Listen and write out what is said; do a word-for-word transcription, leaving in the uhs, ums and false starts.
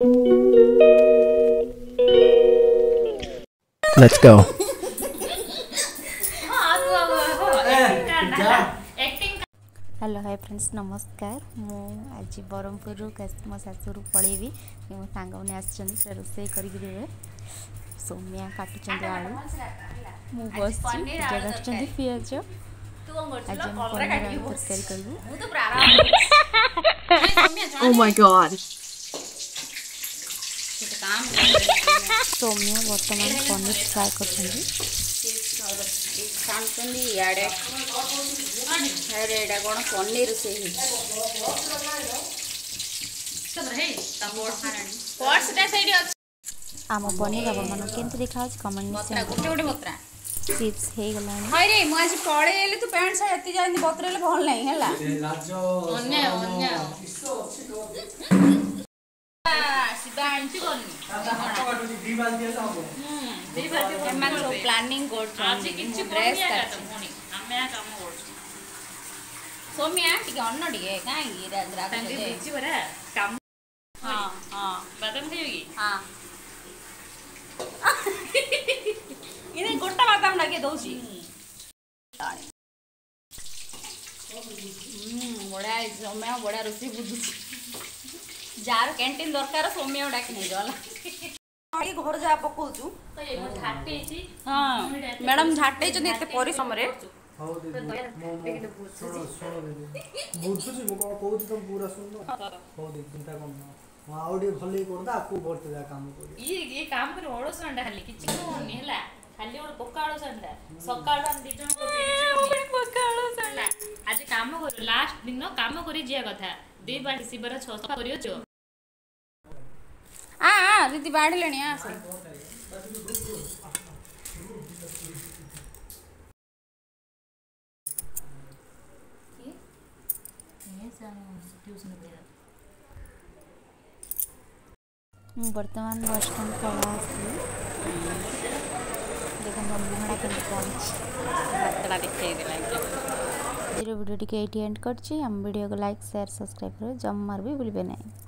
Let's go. Hello hi friends नमस्कार मु आज ब्रह्मपुर मो शाशुर पलैबी मो सांग मैंने आसछन रोसे करके देवे सौम्या काटुचंदी आलू मु बस पूजा काटुचंदी पियाज आज हम पनीर आलू तरकारी करबू। Oh my god. सौम्या वर्तमान पनीर फ्राए करछंदी छाणुचंदी याडे याडे एटा कोन पनीर से ही सब रहे तमोड़ खानी पॉट्स टा साइड अछि आम पनीर अब मन केंति देखा कमेंट में गोटे गोटे बत्रा चिप्स हे गलानी हाय रे मु आज पळे एले तू पैंट शर्ट एति जानि बत्रेले भल नाही हला अन्य अन्य शिबांची कोनी दी बाल दिया सब हम दी बाल दिया मन सो प्लानिंग कोड आज किछि ड्रेस काट हमें काम कोड सोमिया टिके अन्न टिके काई राज तांके बिछि बरा काम हां हां बादाम खाइबी हां इने गोटा बादाम लागे दउची हम्म बड़ा सोमिया बड़ा रोसी बुझुची जार कैंटीन दरकार सोमिया डाक नहीं जाला आई घर जा पकोचू तो ये झाटे छी हां मैडम झाटे जने एते परिश्रम रे हां दीदी मो सुनो सुनो दीदी बुझुची मो कहू तो पूरा सुनो हो दीदी चिंता करना हां आउडी भले करदा आपको बढ़ते जा काम कर ये ये काम कर ओडो संडा खाली किछि कोनी हला खाली ओड पकाळो संडा सकाळ हम दी जण को ओड पकाळो संडा आज काम कर लास्ट दिन काम करी जिया कथा दे बाटी सिबरा छ सफा करियो छ आ आ दीदी बाढ़ लेनी आ से ये सन ट्यूशन पे वर्तमान बस स्टैंड पड़ा देखो मम्मी के बतला दिखाई देला वीडियो टी एंड कर वीडियो को लाइक शेयर सब्सक्राइब करो जम्मार भी भूलबे नहीं।